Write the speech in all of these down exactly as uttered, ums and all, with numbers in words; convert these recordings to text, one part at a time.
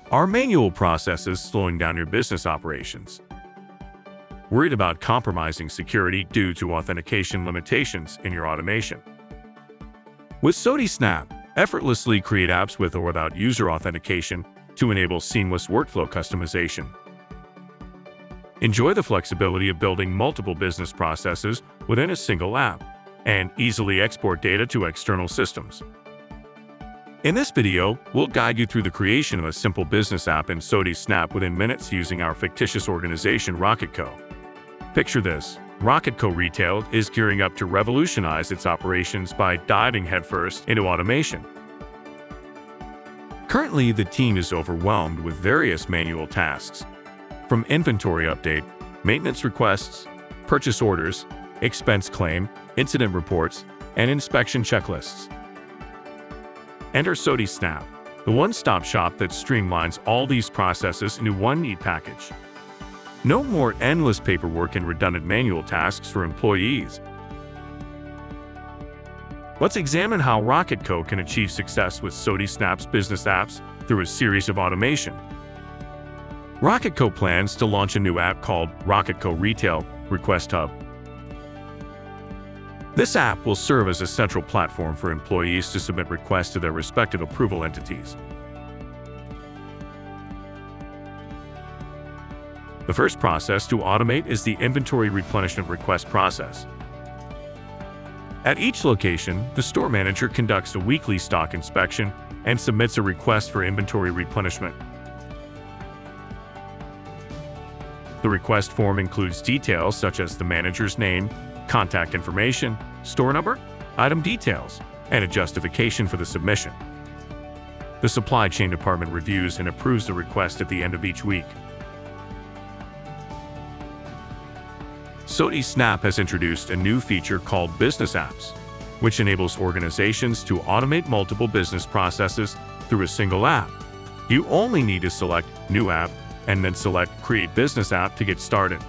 Are manual processes slowing down your business operations? Worried about compromising security due to authentication limitations in your automation? With SOTI Snap, effortlessly create apps with or without user authentication to enable seamless workflow customization. Enjoy the flexibility of building multiple business processes within a single app and easily export data to external systems. In this video, we'll guide you through the creation of a simple business app in SOTI Snap within minutes using our fictitious organization RocketCo. Picture this. RocketCo Retail is gearing up to revolutionize its operations by diving headfirst into automation. Currently, the team is overwhelmed with various manual tasks, from inventory update, maintenance requests, purchase orders, expense claim, incident reports, and inspection checklists. Enter SOTI Snap, the one-stop shop that streamlines all these processes into one neat package. No more endless paperwork and redundant manual tasks for employees. Let's examine how RocketCo can achieve success with SOTI Snap's business apps through a series of automation. RocketCo plans to launch a new app called RocketCo Retail Request Hub. This app will serve as a central platform for employees to submit requests to their respective approval entities. The first process to automate is the inventory replenishment request process. At each location, the store manager conducts a weekly stock inspection and submits a request for inventory replenishment. The request form includes details such as the manager's name, contact information, store number, item details, and a justification for the submission. The supply chain department reviews and approves the request at the end of each week. SOTI Snap has introduced a new feature called Business Apps, which enables organizations to automate multiple business processes through a single app. You only need to select New App and then select Create Business App to get started.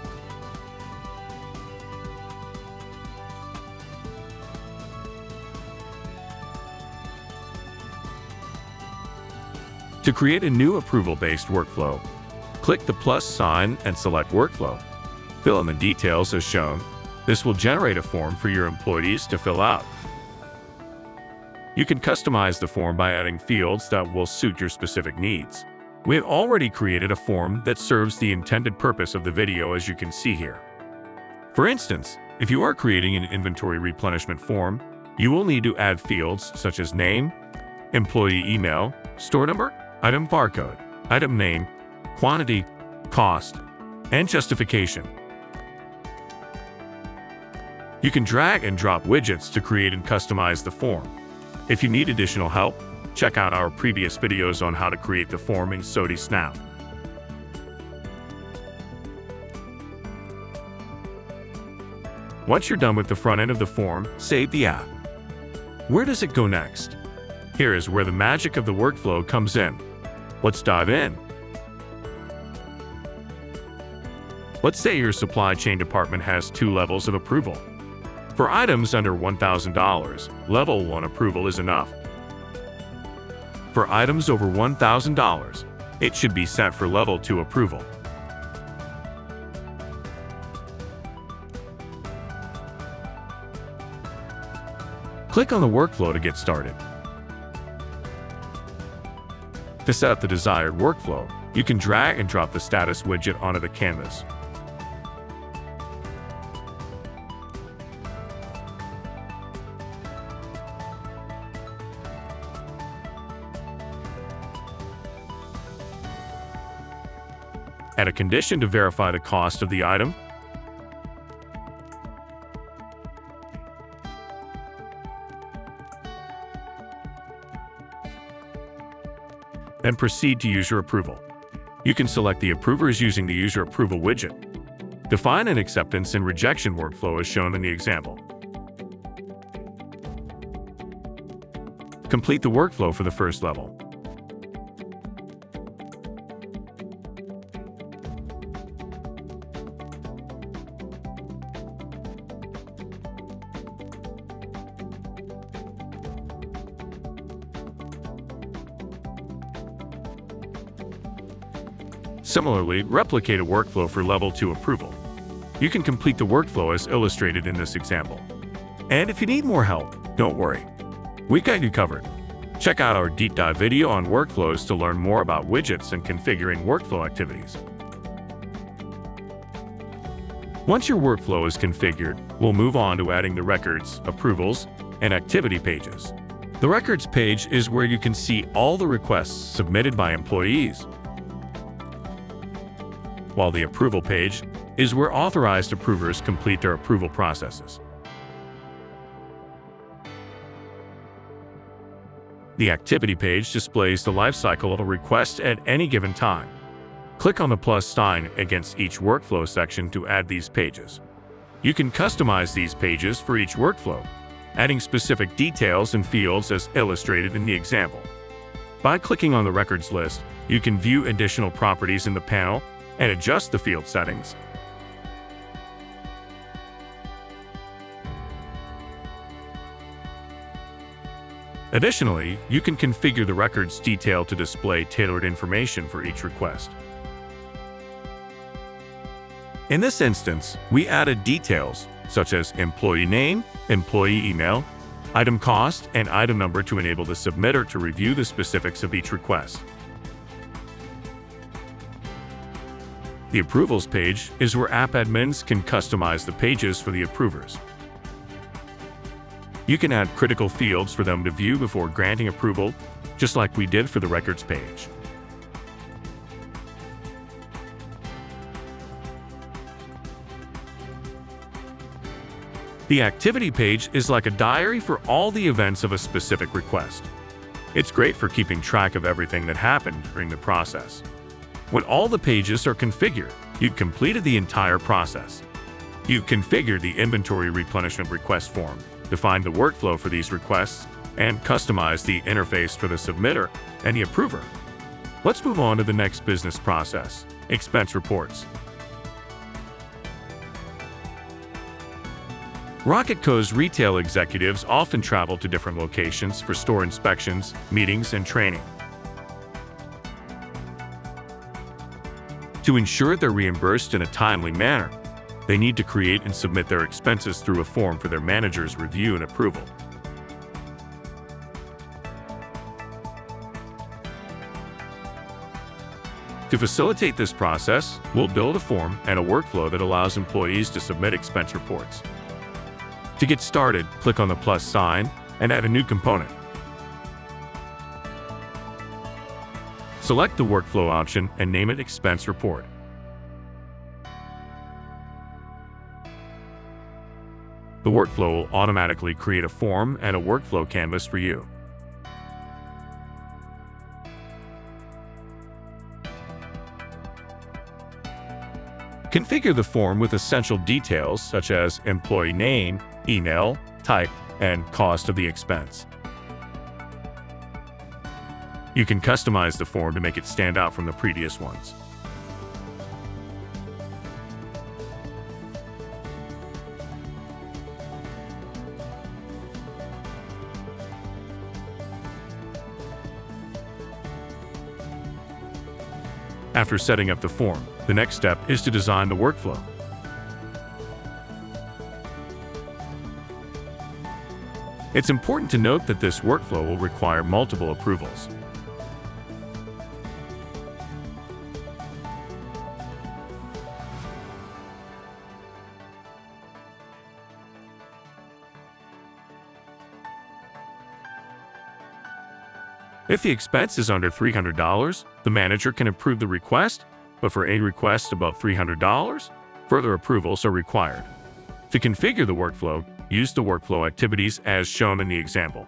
To create a new approval-based workflow, click the plus sign and select Workflow. Fill in the details as shown. This will generate a form for your employees to fill out. You can customize the form by adding fields that will suit your specific needs. We have already created a form that serves the intended purpose of the video, as you can see here. For instance, if you are creating an inventory replenishment form, you will need to add fields such as name, employee email, store number, item barcode, item name, quantity, cost, and justification. You can drag and drop widgets to create and customize the form. If you need additional help, check out our previous videos on how to create the form in SOTI Snap. Once you're done with the front end of the form, save the app. Where does it go next? Here is where the magic of the workflow comes in. Let's dive in. Let's say your supply chain department has two levels of approval. For items under one thousand dollars, level one approval is enough. For items over one thousand dollars, it should be set for level two approval. Click on the workflow to get started. To set up the desired workflow, you can drag and drop the status widget onto the canvas. Add a condition to verify the cost of the item. Then proceed to user approval. You can select the approvers using the user approval widget. Define an acceptance and rejection workflow as shown in the example. Complete the workflow for the first level. Similarly, replicate a workflow for Level two approval. You can complete the workflow as illustrated in this example. And if you need more help, don't worry. We've got you covered. Check out our deep dive video on workflows to learn more about widgets and configuring workflow activities. Once your workflow is configured, we'll move on to adding the records, approvals, and activity pages. The records page is where you can see all the requests submitted by employees, while the approval page is where authorized approvers complete their approval processes. The activity page displays the lifecycle of a request at any given time. Click on the plus sign against each workflow section to add these pages. You can customize these pages for each workflow, adding specific details and fields as illustrated in the example. By clicking on the records list, you can view additional properties in the panel and adjust the field settings. Additionally, you can configure the records detail to display tailored information for each request. In this instance, we added details such as employee name, employee email, item cost, and item number to enable the submitter to review the specifics of each request. The approvals page is where app admins can customize the pages for the approvers. You can add critical fields for them to view before granting approval, just like we did for the records page. The activity page is like a diary for all the events of a specific request. It's great for keeping track of everything that happened during the process. When all the pages are configured, you've completed the entire process. You've configured the inventory replenishment request form, defined the workflow for these requests, and customized the interface for the submitter and the approver. Let's move on to the next business process, expense reports. Rocket Co's retail executives often travel to different locations for store inspections, meetings, and training. To ensure they're reimbursed in a timely manner, they need to create and submit their expenses through a form for their manager's review and approval. To facilitate this process, we'll build a form and a workflow that allows employees to submit expense reports. To get started, click on the plus sign and add a new component. Select the workflow option and name it Expense Report. The workflow will automatically create a form and a workflow canvas for you. Configure the form with essential details such as employee name, email, type, and cost of the expense. You can customize the form to make it stand out from the previous ones. After setting up the form, the next step is to design the workflow. It's important to note that this workflow will require multiple approvals. If the expense is under three hundred dollars, the manager can approve the request, but for any request above three hundred dollars, further approvals are required. To configure the workflow, use the workflow activities as shown in the example.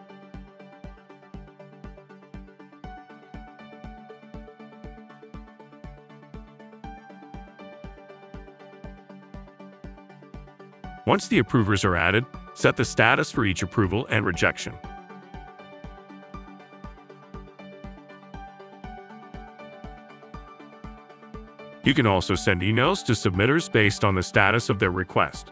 Once the approvers are added, set the status for each approval and rejection. You can also send emails to submitters based on the status of their request.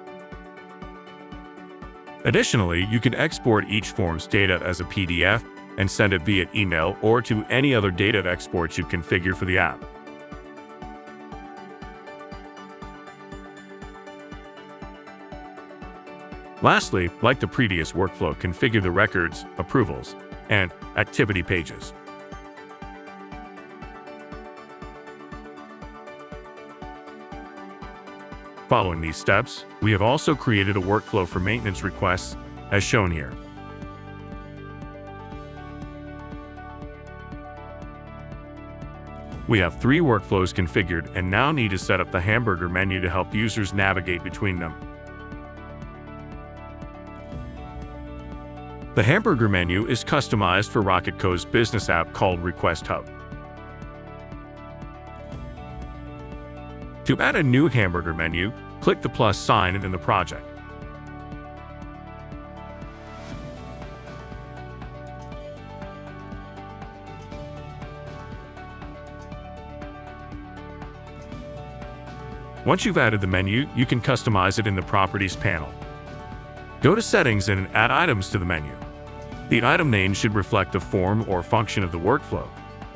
Additionally, you can export each form's data as a P D F and send it via email or to any other data exports you configure for the app. Lastly, like the previous workflow, configure the records, approvals, and activity pages. Following these steps, we have also created a workflow for maintenance requests, as shown here. We have three workflows configured and now need to set up the Hamburger menu to help users navigate between them. The Hamburger menu is customized for RocketCo's business app called Request Hub. To add a new Hamburger menu, click the plus sign in the project. Once you've added the menu, you can customize it in the Properties panel. Go to Settings and add items to the menu. The item name should reflect the form or function of the workflow.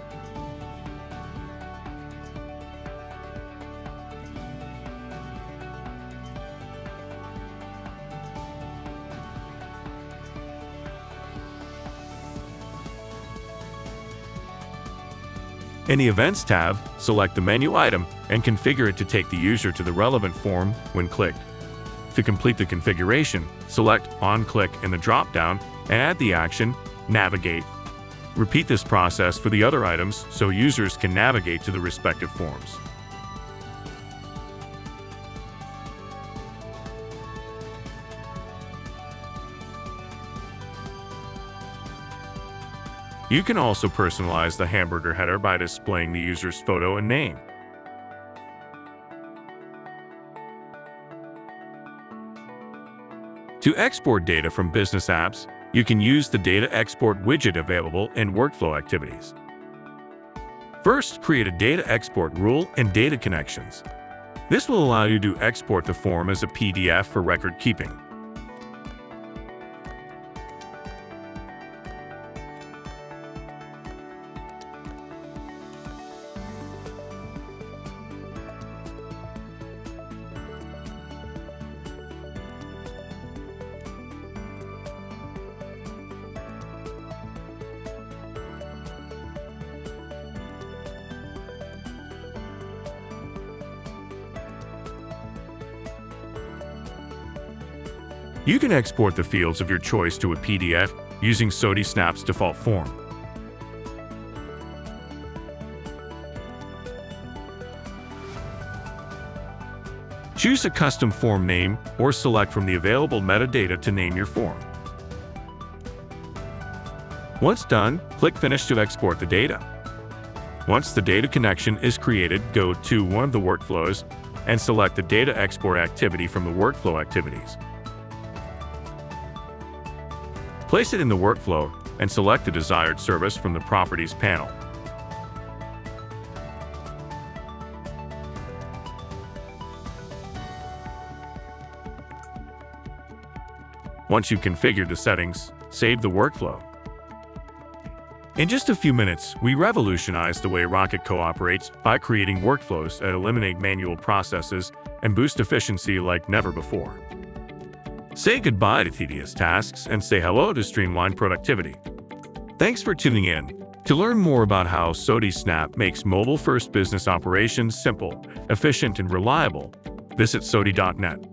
In the Events tab, select the menu item and configure it to take the user to the relevant form when clicked. To complete the configuration, select On Click in the drop-down and add the action Navigate. Repeat this process for the other items so users can navigate to the respective forms. You can also personalize the Hamburger header by displaying the user's photo and name. To export data from business apps, you can use the Data Export widget available in Workflow Activities. First, create a Data Export rule and data connections. This will allow you to export the form as a P D F for record keeping. You can export the fields of your choice to a P D F using SOTI Snap's default form. Choose a custom form name or select from the available metadata to name your form. Once done, click Finish to export the data. Once the data connection is created, go to one of the workflows and select the Data Export activity from the Workflow Activities. Place it in the workflow and select the desired service from the Properties panel. Once you've configured the settings, save the workflow. In just a few minutes, we revolutionized the way RocketCo operates by creating workflows that eliminate manual processes and boost efficiency like never before. Say goodbye to tedious tasks and say hello to streamlined productivity. Thanks for tuning in. To learn more about how SOTI Snap makes mobile-first business operations simple, efficient, and reliable, visit soti dot net.